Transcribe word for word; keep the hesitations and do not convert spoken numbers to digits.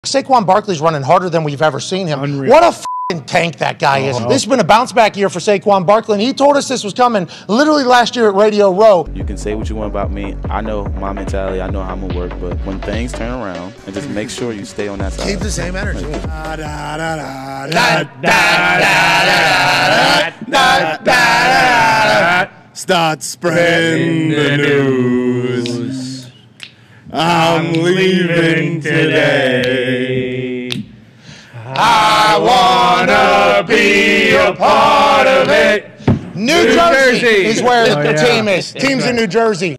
Saquon Barkley's running harder than we've ever seen him. Unreal. What a f***ing tank that guy is. Uh-huh. This has been a bounce back year for Saquon Barkley, and he told us this was coming literally last year at Radio Row. You can say what you want about me. I know my mentality. I know how I'm going to work, but when things turn around, and just make sure you stay on that side. Keep the same energy. Start spreading the news. I'm leaving today. I wanna be a part of it. New, New Jersey, Jersey is where oh, the yeah. team is. Team's in New Jersey.